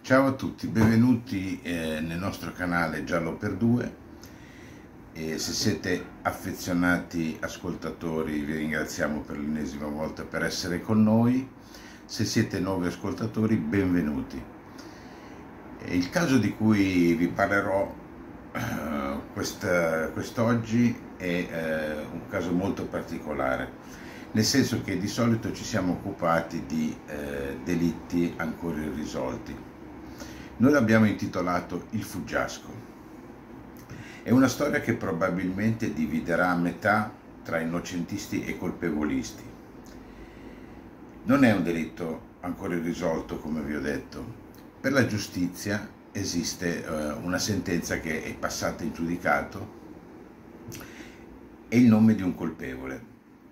Ciao a tutti, benvenuti nel nostro canale Giallo per Due. E se siete affezionati ascoltatori vi ringraziamo per l'ennesima volta per essere con noi. Se siete nuovi ascoltatori, benvenuti. Il caso di cui vi parlerò quest'oggi è un caso molto particolare, nel senso che di solito ci siamo occupati di delitti ancora irrisolti. Noi l'abbiamo intitolato Il Fuggiasco. È una storia che probabilmente dividerà a metà tra innocentisti e colpevolisti. Non è un delitto ancora irrisolto, come vi ho detto. Per la giustizia esiste una sentenza che è passata in giudicato e il nome di un colpevole.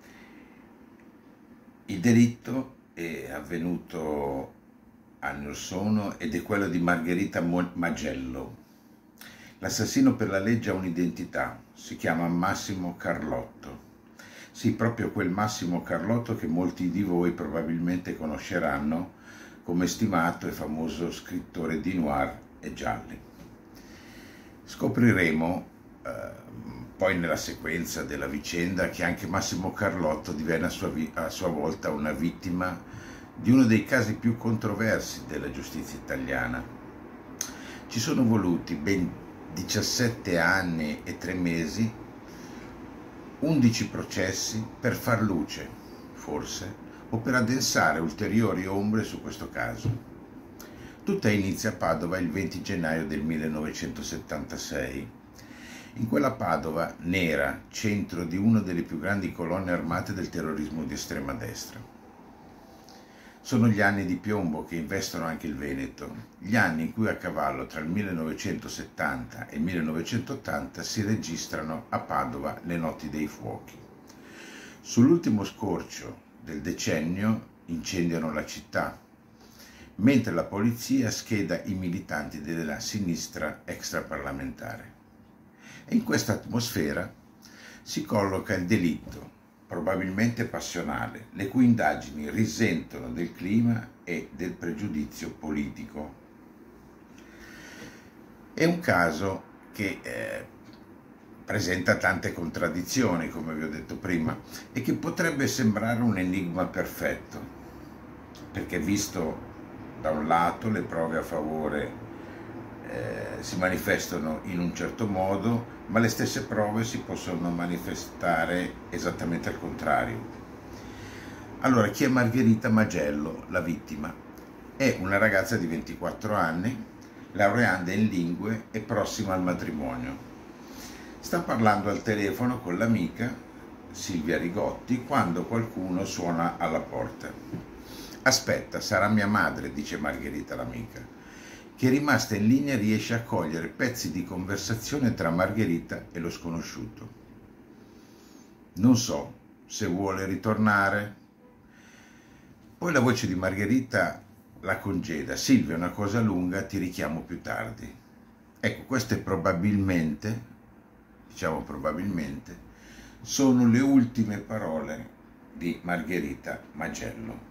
Il delitto è avvenuto anni or sono ed è quello di Margherita Magello. L'assassino per la legge ha un'identità, si chiama Massimo Carlotto. Sì, proprio quel Massimo Carlotto che molti di voi probabilmente conosceranno come stimato e famoso scrittore di noir e gialli. Scopriremo poi nella sequenza della vicenda che anche Massimo Carlotto divenne a sua volta una vittima di uno dei casi più controversi della giustizia italiana. Ci sono voluti ben 17 anni e 3 mesi, 11 processi per far luce, forse, o per addensare ulteriori ombre su questo caso. Tutto inizia a Padova il 20 gennaio del 1976. In quella Padova nera, centro di una delle più grandi colonne armate del terrorismo di estrema destra. Sono gli anni di piombo che investono anche il Veneto, gli anni in cui a cavallo tra il 1970 e il 1980 si registrano a Padova le notti dei fuochi. Sull'ultimo scorcio del decennio incendiano la città, mentre la polizia scheda i militanti della sinistra extraparlamentare. E in questa atmosfera si colloca il delitto, probabilmente passionale, le cui indagini risentono del clima e del pregiudizio politico. È un caso che presenta tante contraddizioni, come vi ho detto prima, e che potrebbe sembrare un enigma perfetto, perché visto da un lato le prove a favore si manifestano in un certo modo, ma le stesse prove si possono manifestare esattamente al contrario. Allora, chi è Margherita Magello, la vittima? È una ragazza di 24 anni, laureanda in lingue e prossima al matrimonio. Sta parlando al telefono con l'amica Silvia Rigotti quando qualcuno suona alla porta. «Aspetta, sarà mia madre», dice Margherita all'amica, che rimasta in linea riesce a cogliere pezzi di conversazione tra Margherita e lo sconosciuto. «Non so se vuole ritornare». Poi la voce di Margherita la congeda: «Silvia, è una cosa lunga, ti richiamo più tardi». Ecco, queste probabilmente, diciamo probabilmente, sono le ultime parole di Margherita Magello.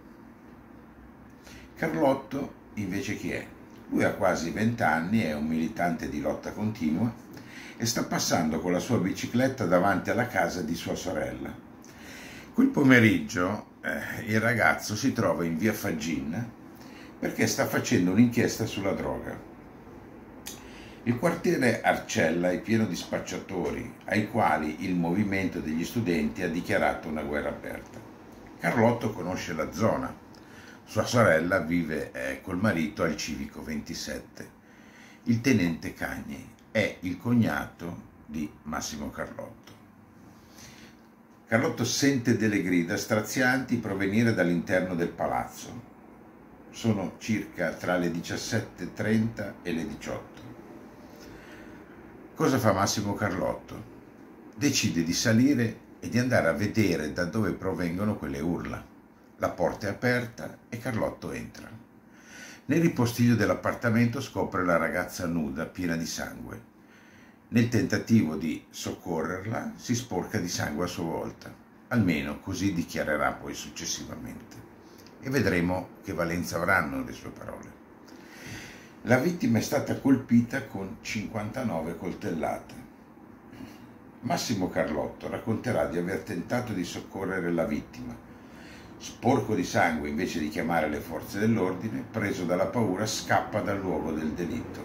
Carlotto invece chi è? Lui ha quasi 20 anni, è un militante di lotta continua e sta passando con la sua bicicletta davanti alla casa di sua sorella. Quel pomeriggio il ragazzo si trova in via Fagin perché sta facendo un'inchiesta sulla droga. Il quartiere Arcella è pieno di spacciatori ai quali il movimento degli studenti ha dichiarato una guerra aperta. Carlotto conosce la zona. Sua sorella vive col marito al Civico 27. Il tenente Cagni è il cognato di Massimo Carlotto. Carlotto sente delle grida strazianti provenire dall'interno del palazzo. Sono circa tra le 17:30 e le 18. Cosa fa Massimo Carlotto? Decide di salire e di andare a vedere da dove provengono quelle urla. La porta è aperta e Carlotto entra. Nel ripostiglio dell'appartamento scopre la ragazza nuda, piena di sangue. Nel tentativo di soccorrerla si sporca di sangue a sua volta. Almeno così dichiarerà poi successivamente. E vedremo che valenza avranno le sue parole. La vittima è stata colpita con 59 coltellate. Massimo Carlotto racconterà di aver tentato di soccorrere la vittima. Sporco di sangue, invece di chiamare le forze dell'ordine, preso dalla paura, scappa dal luogo del delitto.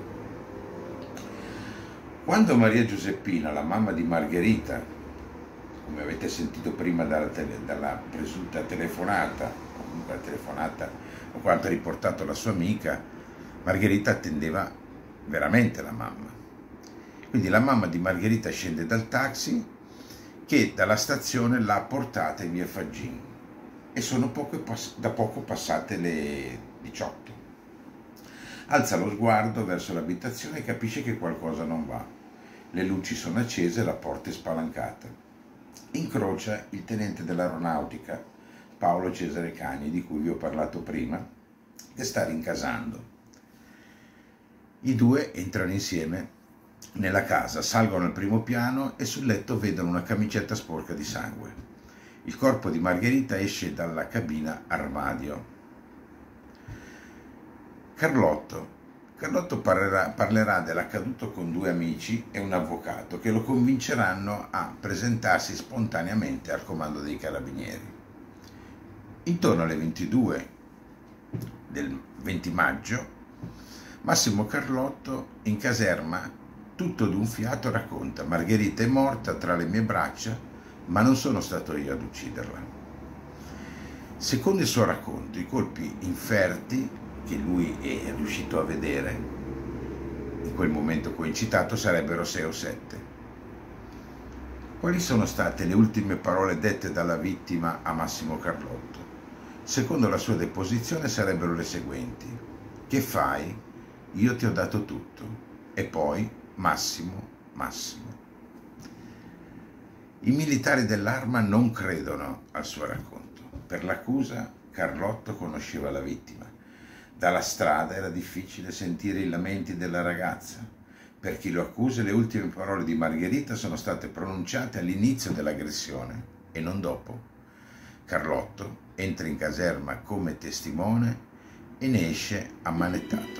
Quando Maria Giuseppina, la mamma di Margherita, come avete sentito prima dalla presunta telefonata, o comunque la telefonata o quanto ha riportato la sua amica, Margherita attendeva veramente la mamma. Quindi la mamma di Margherita scende dal taxi che dalla stazione l'ha portata in via Faggin e sono da poco passate le 18. Alza lo sguardo verso l'abitazione e capisce che qualcosa non va. Le luci sono accese e la porta è spalancata. Incrocia il tenente dell'aeronautica, Paolo Cesare Cagni, di cui vi ho parlato prima, che sta rincasando. I due entrano insieme nella casa, salgono al primo piano e sul letto vedono una camicetta sporca di sangue. Il corpo di Margherita esce dalla cabina armadio. Carlotto parlerà dell'accaduto con due amici e un avvocato che lo convinceranno a presentarsi spontaneamente al comando dei carabinieri. Intorno alle 22 del 20 maggio, Massimo Carlotto in caserma, tutto d'un fiato, racconta: Margherita è morta tra le mie braccia, ma non sono stato io ad ucciderla. Secondo il suo racconto, i colpi inferti che lui è riuscito a vedere in quel momento coincitato sarebbero 6 o 7. Quali sono state le ultime parole dette dalla vittima a Massimo Carlotto? Secondo la sua deposizione sarebbero le seguenti: che fai? Io ti ho dato tutto. E poi Massimo. I militari dell'Arma non credono al suo racconto. Per l'accusa, Carlotto conosceva la vittima. Dalla strada era difficile sentire i lamenti della ragazza. Per chi lo accusa, le ultime parole di Margherita sono state pronunciate all'inizio dell'aggressione e non dopo. Carlotto entra in caserma come testimone e ne esce ammanettato.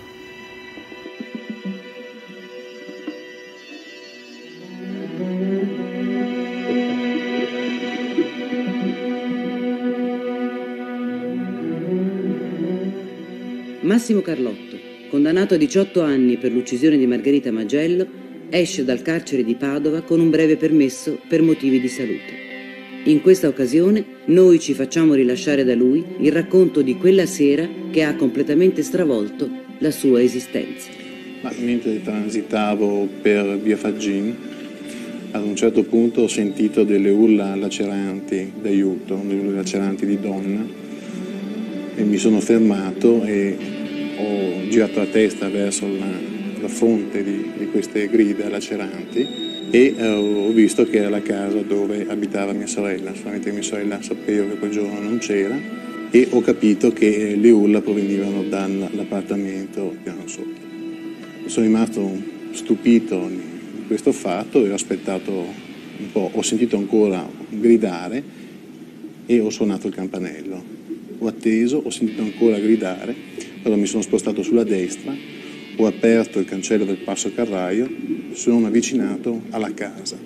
Massimo Carlotto, condannato a 18 anni per l'uccisione di Margherita Magello, esce dal carcere di Padova con un breve permesso per motivi di salute. In questa occasione noi ci facciamo rilasciare da lui il racconto di quella sera che ha completamente stravolto la sua esistenza. Ma mentre transitavo per via Faggin, ad un certo punto ho sentito delle urla laceranti d'aiuto, delle urla laceranti di donna, e mi sono fermato e ho girato la testa verso la fonte di queste grida laceranti e ho visto che era la casa dove abitava mia sorella. Solamente mia sorella sapeva che quel giorno non c'era e ho capito che le urla provenivano dall'appartamento piano sotto. Sono rimasto stupito di questo fatto e ho aspettato un po', ho sentito ancora gridare e ho suonato il campanello. Ho atteso, ho sentito ancora gridare, allora mi sono spostato sulla destra, ho aperto il cancello del passo carraio, sono avvicinato alla casa.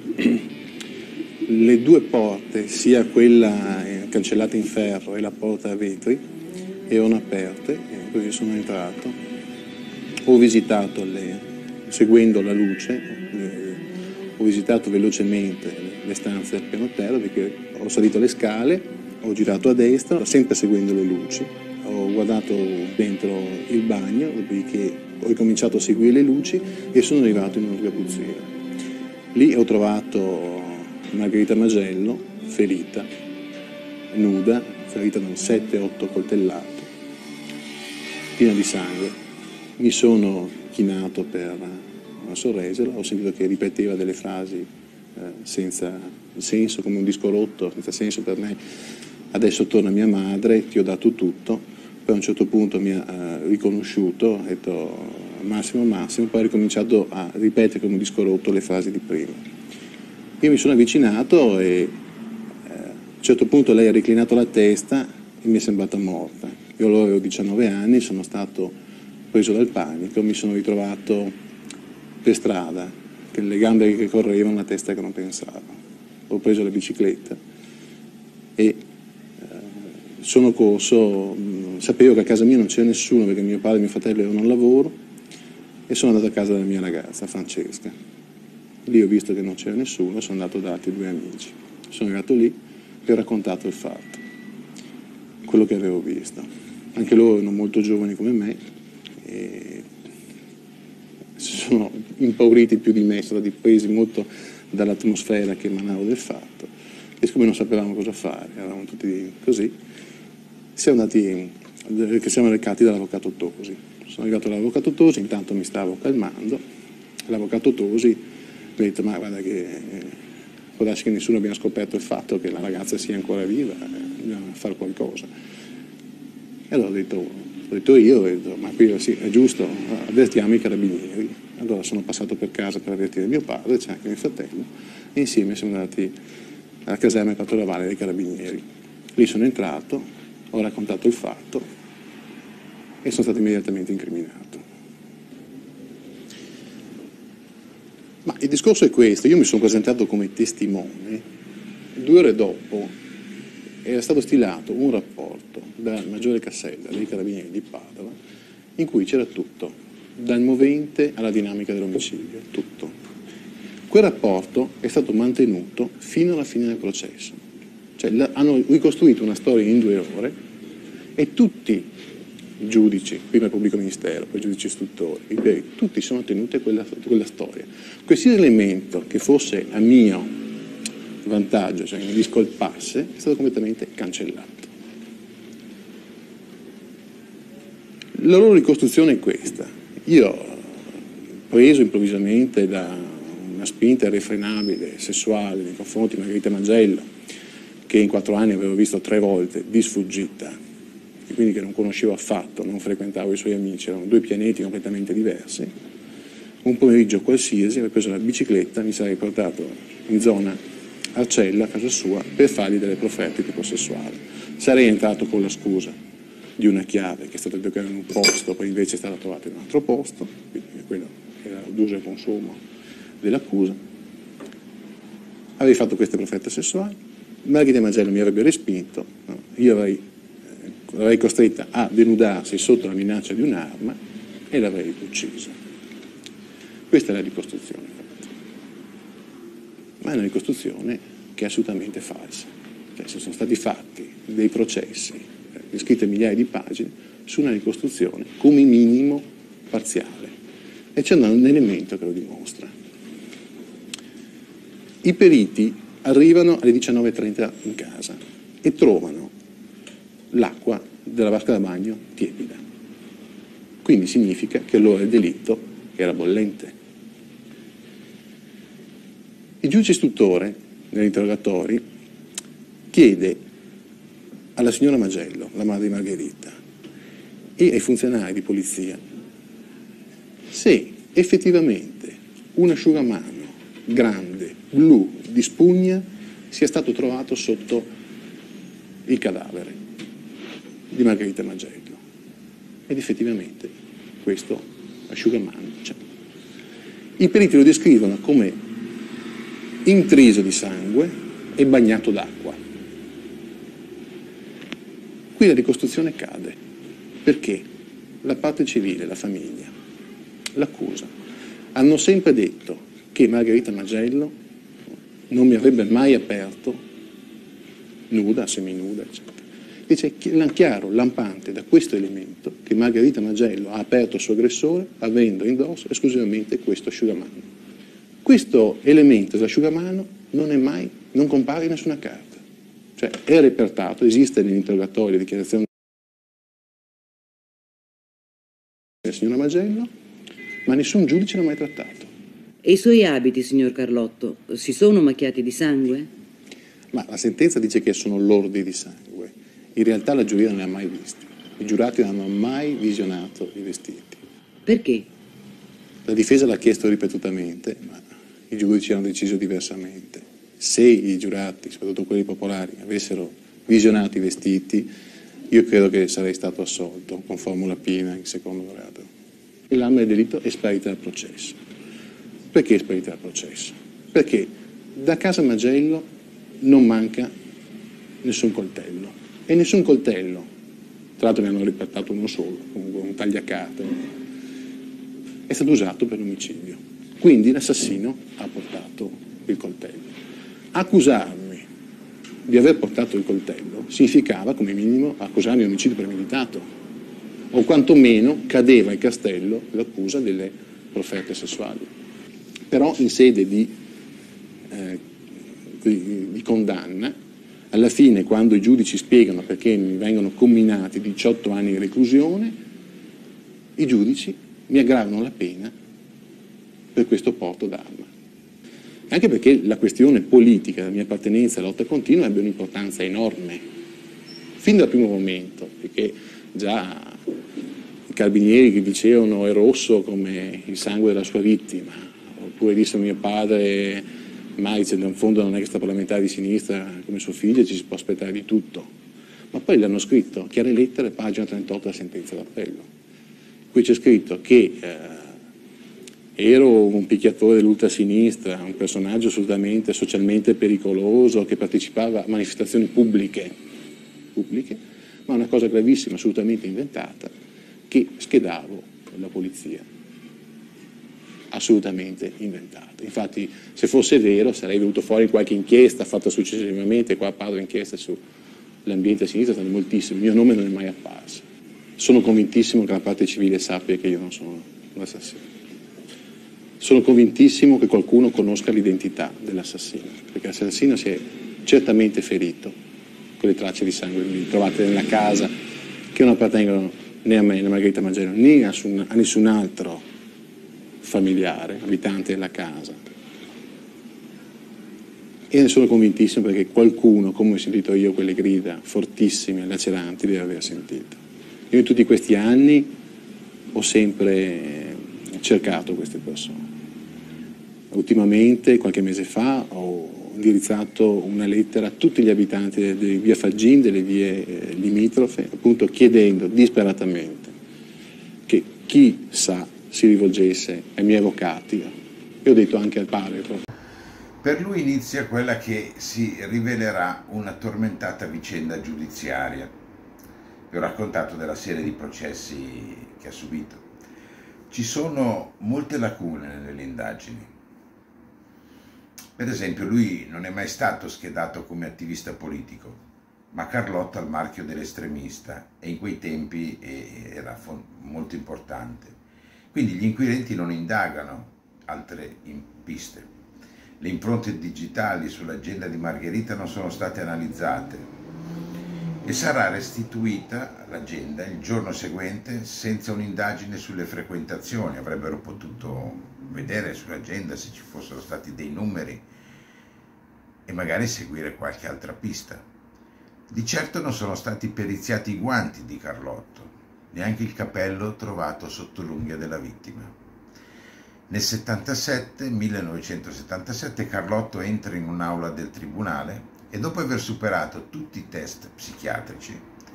Le due porte, sia quella cancellata in ferro e la porta a vetri, erano aperte, e così sono entrato. Ho visitato, seguendo la luce, ho visitato velocemente le stanze del piano terra, perché ho salito le scale, ho girato a destra, sempre seguendo le luci, ho guardato dentro il bagno, dopodiché ho ricominciato a seguire le luci e sono arrivato in una sgabuzzina. Lì ho trovato Margherita Magello, ferita, nuda, ferita da 7-8 coltellate, piena di sangue. Mi sono chinato per sorreggerla, ho sentito che ripeteva delle frasi senza senso, come un disco rotto, senza senso per me. Adesso torna mia madre, ti ho dato tutto. Poi a un certo punto mi ha riconosciuto, ha detto Massimo, poi ha ricominciato a ripetere come un disco rotto le frasi di prima. Io mi sono avvicinato e a un certo punto lei ha reclinato la testa e mi è sembrata morta. Io allora avevo 19 anni, sono stato preso dal panico, mi sono ritrovato per strada, con le gambe che correvano, la testa che non pensava. Ho preso la bicicletta e sono corso, sapevo che a casa mia non c'era nessuno perché mio padre e mio fratello erano al lavoro, e sono andato a casa della mia ragazza, Francesca. Lì ho visto che non c'era nessuno, sono andato da altri 2 amici. Sono arrivato lì e ho raccontato il fatto, quello che avevo visto. Anche loro erano molto giovani come me e si sono impauriti più di me, sono stati presi molto dall'atmosfera che emanavo del fatto, e siccome non sapevamo cosa fare, eravamo tutti così, siamo recati dall'avvocato Tosi. Sono arrivato dall'avvocato Tosi, intanto mi stavo calmando. L'avvocato Tosi mi ha detto: ma guarda che può darsi che nessuno abbia scoperto il fatto che la ragazza sia ancora viva, bisogna fare qualcosa. E allora ho detto ma qui sì, è giusto, avvertiamo i carabinieri. Allora sono passato per casa per avvertire mio padre, c'è anche mio fratello, e insieme siamo andati alla caserma Patto Navale dei carabinieri. Lì sono entrato, ho raccontato il fatto e sono stato immediatamente incriminato. Ma il discorso è questo: io mi sono presentato come testimone, 2 ore dopo era stato stilato un rapporto dal maggiore Cassella dei carabinieri di Padova in cui c'era tutto, dal movente alla dinamica dell'omicidio, tutto. Quel rapporto è stato mantenuto fino alla fine del processo, cioè hanno ricostruito una storia in 2 ore e tutti i giudici, prima il pubblico ministero, poi i giudici istruttori, i periti, tutti sono tenuti a quella storia. Qualsiasi elemento che fosse a mio vantaggio, cioè mi discolpasse, è stato completamente cancellato. La loro ricostruzione è questa: io, preso improvvisamente da una spinta irrefrenabile, sessuale, nei confronti di Margherita Mangello, che in 4 anni avevo visto 3 volte di sfuggita, e quindi che non conoscevo affatto, non frequentavo i suoi amici, erano 2 pianeti completamente diversi, un pomeriggio qualsiasi avevo preso la bicicletta, mi sarei portato in zona Arcella, a casa sua, per fargli delle proferte tipo sessuale. Sarei entrato con la scusa di una chiave che è stata bloccata in un posto, poi invece è stata trovata in un altro posto, quindi quello era l'uso e consumo dell'accusa. Avrei fatto queste profette sessuali, Margherita Mangello mi avrebbe respinto, no? Io l'avrei costretta a denudarsi sotto la minaccia di un'arma e l'avrei uccisa. Questa è la ricostruzione fatta. Ma è una ricostruzione che è assolutamente falsa. Cioè, sono stati fatti dei processi, scritte migliaia di pagine, su una ricostruzione come minimo parziale. E c'è un elemento che lo dimostra. I periti arrivano alle 19:30 in casa e trovano l'acqua della vasca da bagno tiepida. Quindi significa che allora il delitto era bollente. Il giudice istruttore, negli interrogatori, chiede alla signora Mangello, la madre di Margherita, e ai funzionari di polizia se effettivamente un asciugamano grande, blu, di spugna sia stato trovato sotto il cadavere di Margherita Mangello. Ed effettivamente questo asciugamano c'è. I periti lo descrivono come intriso di sangue e bagnato d'acqua. Qui la ricostruzione cade, perché la parte civile, la famiglia, l'accusa, hanno sempre detto che Margherita Mangello non mi avrebbe mai aperto nuda, seminuda, eccetera. Dice chiaro, lampante da questo elemento, che Margherita Mangello ha aperto il suo aggressore avendo indosso esclusivamente questo asciugamano. Questo elemento dell'asciugamano non compare in nessuna carta. Cioè è repertato, esiste nell'interrogatorio, le dichiarazioni della signora Mangello, ma nessun giudice l'ha mai trattato. E i suoi abiti, signor Carlotto, si sono macchiati di sangue? Ma la sentenza dice che sono lordi di sangue. In realtà la giuria non li ha mai visti. I giurati non hanno mai visionato i vestiti. Perché? La difesa l'ha chiesto ripetutamente, ma i giudici hanno deciso diversamente. Se i giurati, soprattutto quelli popolari, avessero visionato i vestiti, io credo che sarei stato assolto con formula piena in secondo grado. e l'arma del delitto è sparita dal processo. Perché è sparita dal processo? Perché da casa Maggello non manca nessun coltello, e nessun coltello, tra l'altro ne hanno riportato uno solo, comunque un tagliacarte, è stato usato per omicidio. Quindi l'assassino ha portato il coltello. Accusarmi di aver portato il coltello significava, come minimo, accusarmi di omicidio premeditato, o quantomeno cadeva il castello l'accusa delle proferte sessuali. Però in sede di condanna, alla fine, quando i giudici spiegano perché mi vengono comminati 18 anni di reclusione, i giudici mi aggravano la pena per questo porto d'arma. Anche perché la questione politica della mia appartenenza alla lotta continua ebbe un'importanza enorme, fin dal primo momento, perché già i carabinieri che dicevano è rosso come il sangue della sua vittima, oppure disse mio padre, mai da un fondo non è che sta parlamentare di sinistra come suo figlio, ci si può aspettare di tutto. Ma poi l'hanno scritto, chiare lettere, pagina 38 della sentenza d'appello. Qui c'è scritto che ero un picchiatore dell'ultrasinistra, un personaggio assolutamente socialmente pericoloso che partecipava a manifestazioni pubbliche, ma una cosa gravissima, assolutamente inventata, che schedavo la polizia. Assolutamente inventata. Infatti, se fosse vero, sarei venuto fuori in qualche inchiesta fatta successivamente, qua parlo di inchieste sull'ambiente a sinistra, sono moltissime, il mio nome non è mai apparso. Sono convintissimo che la parte civile sappia che io non sono un assassino. Sono convintissimo che qualcuno conosca l'identità dell'assassino, perché l'assassino si è certamente ferito con le tracce di sangue trovate nella casa, che non appartengono né a me, né a Margherita Maggello, né a nessun altro familiare, abitante della casa. E ne sono convintissimo perché qualcuno, come ho sentito io, quelle grida fortissime, laceranti, deve aver sentito. Io in tutti questi anni ho sempre cercato queste persone. Ultimamente, qualche mese fa, ho indirizzato una lettera a tutti gli abitanti di via Faggin, delle vie limitrofe, appunto chiedendo disperatamente che chi sa si rivolgesse ai miei avvocati, e ho detto anche al padre. Per lui inizia quella che si rivelerà una tormentata vicenda giudiziaria. Vi ho raccontato della serie di processi che ha subito. Ci sono molte lacune nelle indagini. Per esempio, lui non è mai stato schedato come attivista politico, ma Carlotto ha il marchio dell'estremista e in quei tempi era molto importante. Quindi gli inquirenti non indagano altre piste. Le impronte digitali sull'agenda di Margherita non sono state analizzate e sarà restituita l'agenda il giorno seguente senza un'indagine sulle frequentazioni. Avrebbero potuto vedere sull'agenda se ci fossero stati dei numeri e magari seguire qualche altra pista. Di certo non sono stati periziati i guanti di Carlotto, neanche il capello trovato sotto l'unghia della vittima. Nel 1977 Carlotto entra in un'aula del tribunale e dopo aver superato tutti i test psichiatrici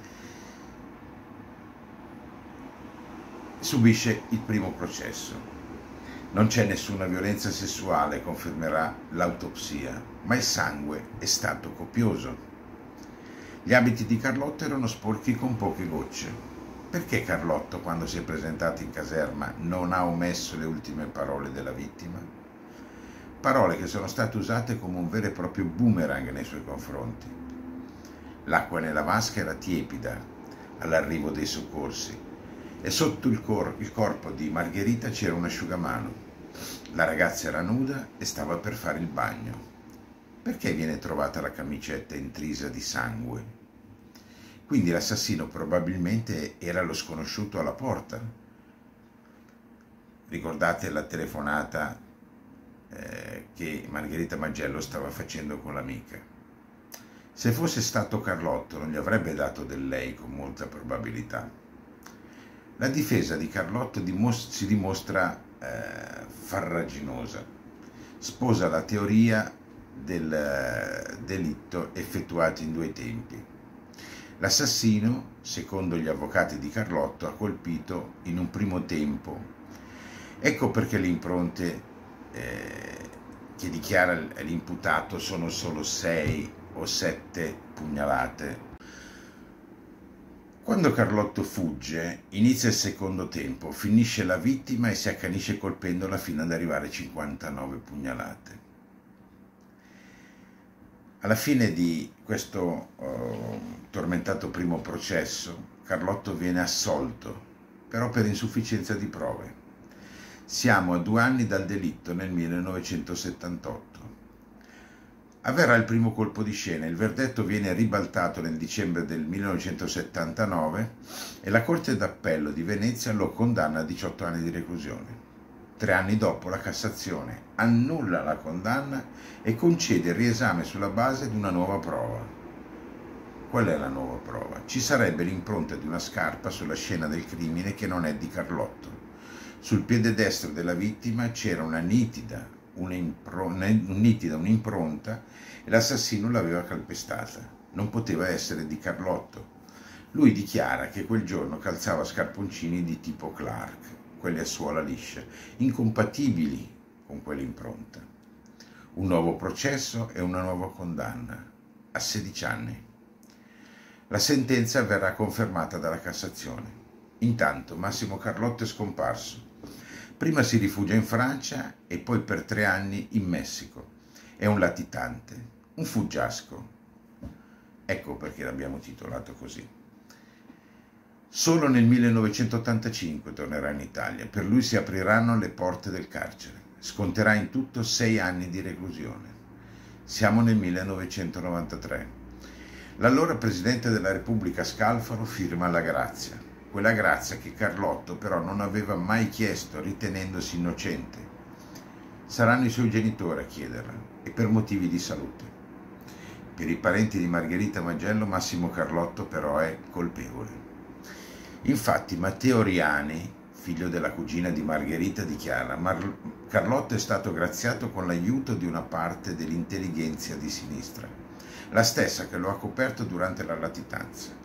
subisce il primo processo. Non c'è nessuna violenza sessuale, confermerà l'autopsia, ma il sangue è stato copioso. Gli abiti di Carlotto erano sporchi con poche gocce. Perché Carlotto, quando si è presentato in caserma, non ha omesso le ultime parole della vittima? Parole che sono state usate come un vero e proprio boomerang nei suoi confronti. L'acqua nella vasca era tiepida all'arrivo dei soccorsi e sotto il corpo di Margherita c'era un asciugamano. La ragazza era nuda e stava per fare il bagno. Perché viene trovata la camicetta intrisa di sangue? Quindi l'assassino probabilmente era lo sconosciuto alla porta. Ricordate la telefonata che Margherita Maggello stava facendo con l'amica. Se fosse stato Carlotto non gli avrebbe dato del lei con molta probabilità. La difesa di Carlotto si dimostra farraginosa. Sposa la teoria del delitto effettuato in due tempi. L'assassino, secondo gli avvocati di Carlotto, ha colpito in un primo tempo Ecco perché le impronte che dichiara l'imputato sono solo 6 o 7 pugnalate. Quando Carlotto fugge, inizia il secondo tempo, finisce la vittima e si accanisce colpendola fino ad arrivare a 59 pugnalate. Alla fine di questo tormentato primo processo, Carlotto viene assolto, però per insufficienza di prove. Siamo a 2 anni dal delitto nel 1978. Avverrà il primo colpo di scena, il verdetto viene ribaltato nel dicembre del 1979 e la Corte d'Appello di Venezia lo condanna a 18 anni di reclusione. 3 anni dopo la Cassazione annulla la condanna e concede il riesame sulla base di una nuova prova. Qual è la nuova prova? Ci sarebbe l'impronta di una scarpa sulla scena del crimine che non è di Carlotto. Sul piede destro della vittima c'era un'impronta e l'assassino l'aveva calpestata. Non poteva essere di Carlotto. Lui dichiara che quel giorno calzava scarponcini di tipo Clark, quelli a suola liscia, incompatibili con quell'impronta. Un nuovo processo e una nuova condanna, a 16 anni. La sentenza verrà confermata dalla Cassazione. Intanto Massimo Carlotto è scomparso. Prima si rifugia in Francia e poi per 3 anni in Messico. È un latitante, un fuggiasco. Ecco perché l'abbiamo titolato così. Solo nel 1985 tornerà in Italia. Per lui si apriranno le porte del carcere. Sconterà in tutto 6 anni di reclusione. Siamo nel 1993. L'allora Presidente della Repubblica Scalfaro firma la grazia. Quella grazia che Carlotto però non aveva mai chiesto, ritenendosi innocente. Saranno i suoi genitori a chiederla, e per motivi di salute. Per i parenti di Margherita Maggiello, Massimo Carlotto però è colpevole. Infatti Matteo Riani, figlio della cugina di Margherita, dichiara: Carlotto è stato graziato con l'aiuto di una parte dell'intellighenzia di sinistra, la stessa che lo ha coperto durante la latitanza.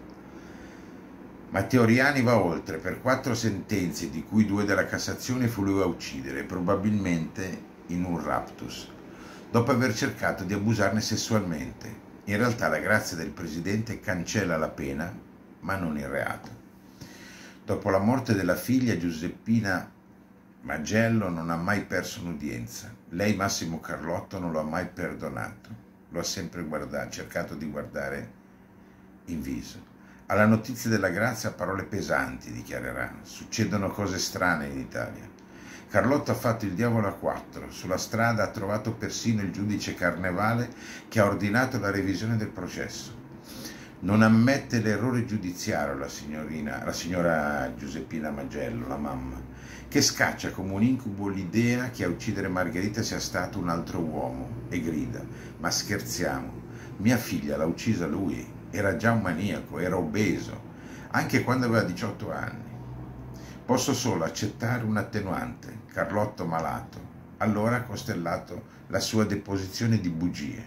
Matteo Riani va oltre, per 4 sentenze, di cui 2 della Cassazione, fu lui a uccidere, probabilmente in un raptus, dopo aver cercato di abusarne sessualmente. In realtà la grazia del Presidente cancella la pena, ma non il reato. Dopo la morte della figlia, Giuseppina Maggiello non ha mai perso un'udienza. Lei, Massimo Carlotto, non lo ha mai perdonato. Lo ha sempre cercato di guardare in viso. Alla notizia della grazia parole pesanti, dichiarerà. Succedono cose strane in Italia. Carlotto ha fatto il diavolo a 4. Sulla strada ha trovato persino il giudice Carnevale che ha ordinato la revisione del processo. Non ammette l'errore giudiziario la signora Giuseppina Maggiello, la mamma, che scaccia come un incubo l'idea che a uccidere Margherita sia stato un altro uomo e grida: ma scherziamo, mia figlia l'ha uccisa lui. Era già un maniaco, era obeso, anche quando aveva 18 anni. Posso solo accettare un attenuante, Carlotto malato. Allora ha costellato la sua deposizione di bugie.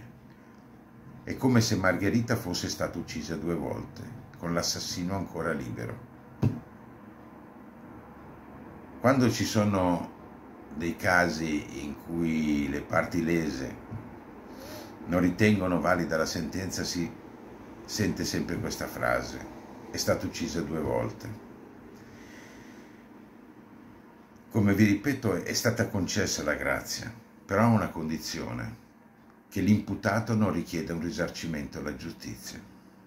È come se Margherita fosse stata uccisa 2 volte, con l'assassino ancora libero. Quando ci sono dei casi in cui le parti lese non ritengono valida la sentenza, si sente sempre questa frase: è stata uccisa 2 volte. Come vi ripeto, è stata concessa la grazia, però a una condizione: che l'imputato non richieda un risarcimento alla giustizia.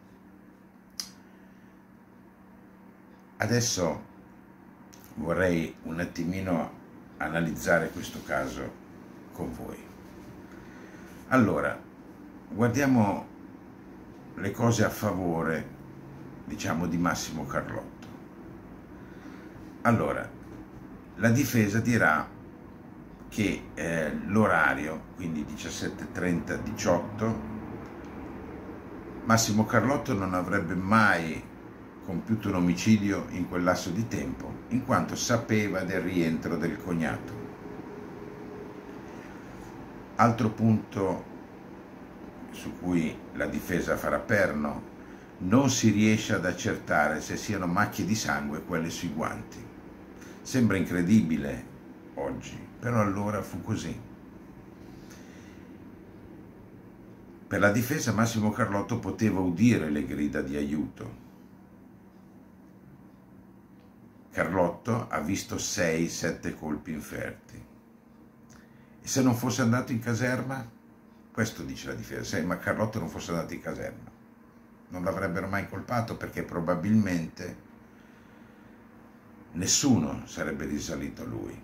Adesso vorrei un attimino analizzare questo caso con voi. Allora, guardiamo le cose a favore, diciamo, di Massimo Carlotto. Allora, la difesa dirà che l'orario, quindi 17:30-18, Massimo Carlotto non avrebbe mai compiuto un omicidio in quel lasso di tempo, in quanto sapeva del rientro del cognato. Altro punto su cui la difesa farà perno: non si riesce ad accertare se siano macchie di sangue quelle sui guanti. Sembra incredibile oggi, però allora fu così. Per la difesa Massimo Carlotto poteva udire le grida di aiuto. Carlotto ha visto 6-7 colpi inferti. E se non fosse andato in caserma? Questo dice la difesa, se ma Carlotto non fosse andato in caserma, non l'avrebbero mai incolpato, perché probabilmente nessuno sarebbe risalito a lui.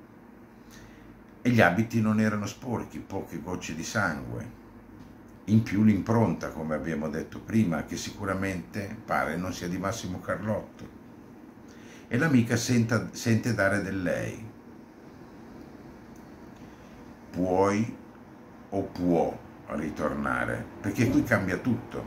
E gli abiti non erano sporchi, poche gocce di sangue. In più l'impronta, come abbiamo detto prima, che sicuramente pare non sia di Massimo Carlotto. E l'amica sente dare del lei. Puoi o può ritornare? Perché qui cambia tutto.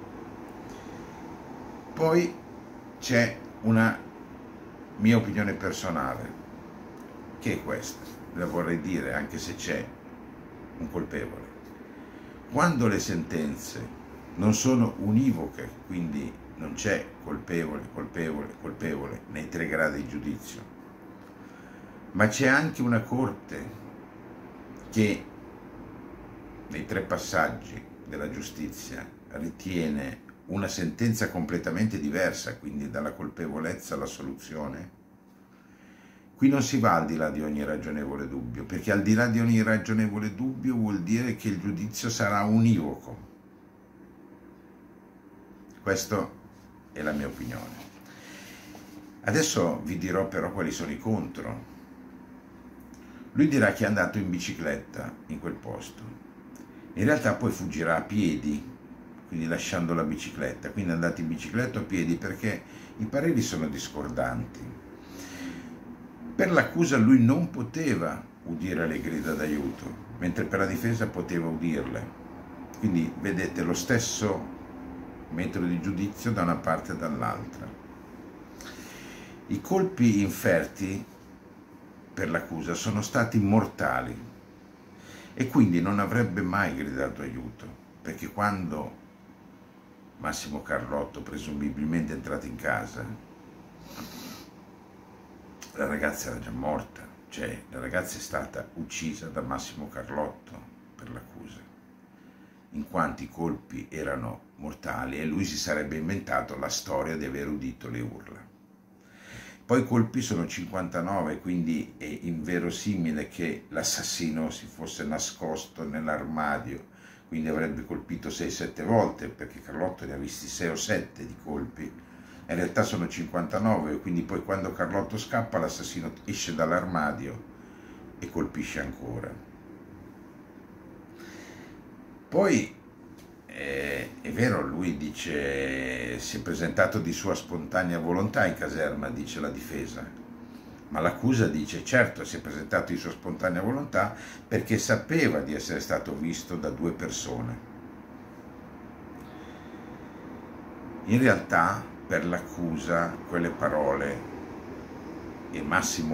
Poi c'è una mia opinione personale, che è questa, la vorrei dire anche se c'è un colpevole. Quando le sentenze non sono univoche, quindi non c'è colpevole, colpevole, colpevole nei 3 gradi di giudizio, ma c'è anche una corte che nei 3 passaggi della giustizia ritiene una sentenza completamente diversa, quindi dalla colpevolezza all'assoluzione, qui non si va al di là di ogni ragionevole dubbio, perché al di là di ogni ragionevole dubbio vuol dire che il giudizio sarà univoco. Questa è la mia opinione. Adesso vi dirò però quali sono i contro. Lui dirà che è andato in bicicletta in quel posto. In realtà poi fuggirà a piedi, quindi lasciando la bicicletta. Quindi è andato in bicicletta o a piedi, perché i pareri sono discordanti. Per l'accusa lui non poteva udire le grida d'aiuto, mentre per la difesa poteva udirle. Quindi vedete lo stesso metodo di giudizio da una parte e dall'altra. I colpi inferti per l'accusa sono stati mortali e quindi non avrebbe mai gridato aiuto, perché quando Massimo Carlotto presumibilmente è entrato in casa, la ragazza era già morta, cioè la ragazza è stata uccisa da Massimo Carlotto per l'accusa, in quanto i colpi erano mortali e lui si sarebbe inventato la storia di aver udito le urla. Poi i colpi sono 59, quindi è inverosimile che l'assassino si fosse nascosto nell'armadio, quindi avrebbe colpito 6-7 volte, perché Carlotto ne ha visti 6 o 7 di colpi. In realtà sono 59, quindi poi quando Carlotto scappa l'assassino esce dall'armadio e colpisce ancora. Poi è vero, lui dice si è presentato di sua spontanea volontà in caserma, dice la difesa, ma l'accusa dice certo si è presentato di sua spontanea volontà perché sapeva di essere stato visto da 2 persone. In realtà per l'accusa quelle parole e Massimo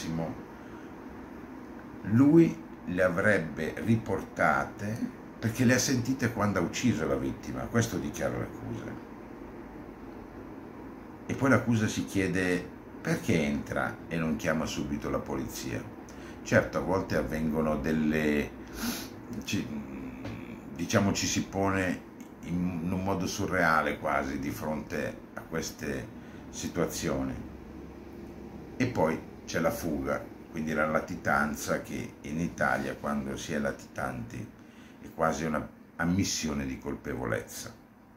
lui le avrebbe riportate perché le ha sentite quando ha ucciso la vittima, questo dichiara l'accusa. E poi l'accusa si chiede perché entra e non chiama subito la polizia. Certo, a volte avvengono diciamo ci si pone in un modo surreale quasi di fronte a queste situazioni. E poi c'è la fuga, quindi la latitanza, che in Italia quando si è latitanti è quasi una ammissione di colpevolezza.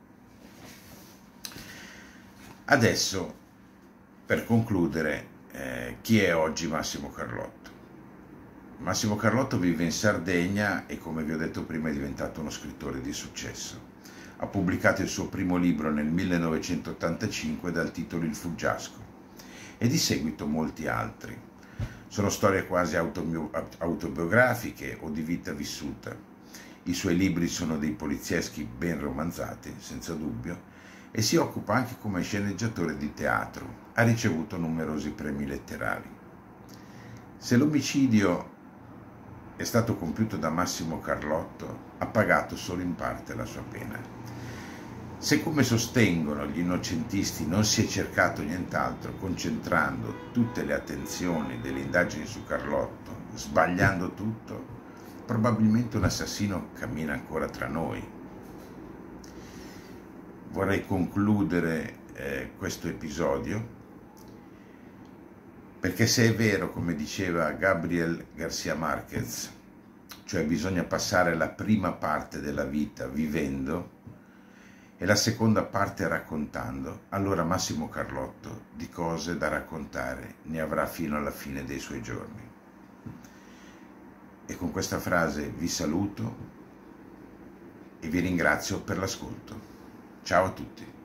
Adesso, per concludere, chi è oggi Massimo Carlotto? Massimo Carlotto vive in Sardegna e, come vi ho detto prima, è diventato uno scrittore di successo. Ha pubblicato il suo primo libro nel 1985 dal titolo Il Fuggiasco e di seguito molti altri. Sono storie quasi autobiografiche o di vita vissuta. I suoi libri sono dei polizieschi ben romanzati, senza dubbio, e si occupa anche come sceneggiatore di teatro. Ha ricevuto numerosi premi letterari. Se l'omicidio è stato compiuto da Massimo Carlotto, ha pagato solo in parte la sua pena. Se, come sostengono gli innocentisti, non si è cercato nient'altro, concentrando tutte le attenzioni delle indagini su Carlotto, sbagliando tutto, probabilmente un assassino cammina ancora tra noi. Vorrei concludere questo episodio, perché se è vero, come diceva Gabriel García Márquez, cioè bisogna passare la prima parte della vita vivendo e la seconda parte raccontando, allora Massimo Carlotto di cose da raccontare ne avrà fino alla fine dei suoi giorni. E con questa frase vi saluto e vi ringrazio per l'ascolto. Ciao a tutti.